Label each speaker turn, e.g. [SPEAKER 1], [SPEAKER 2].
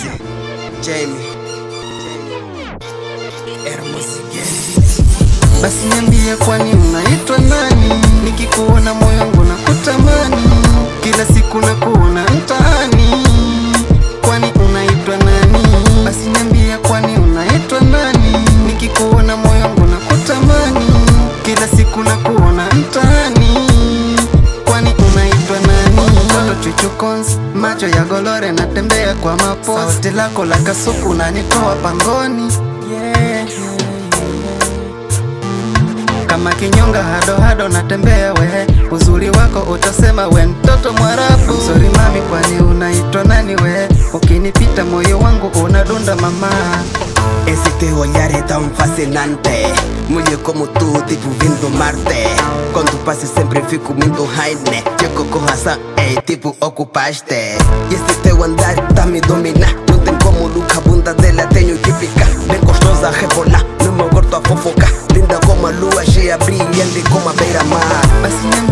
[SPEAKER 1] Jamie
[SPEAKER 2] Basi niambie kwani unaitwa nani? Nikikuona moyo wangu nakutamani, kila siku nakuona mtaani. Kwani unaitwa nani? Basi niambie kwani unaitwa nani? Nikikuona moyo wangu nakutamani, kila siku nakuona mtaani. Kwani unaitwa nani? Toto chuchu cons, macho ya golore, natembea kwa mapost. Sauti lako la kasuku nanitoa pangoni, kama kinyonga hado hado natembea we. Uzuri wako utasema we mtoto mwarabu. Sorry mami, kwani unaitwa nani we? Ukinipita moyo wangu unadunda mama.
[SPEAKER 1] Ese te olhar é tão fascinante. Mulher como tu, tipo vindo Marte. Quando passo sempre fico muito high, né? Checo com razão, tipo ocupaste. E esse teu andar tá me dominar. Não tem como nunca, a bunda dela tenho que picar. Bem gostosa a rebolar, no meu corpo a fofocar. Linda como a lua cheia, brilhante como a beira-mar.
[SPEAKER 2] Basi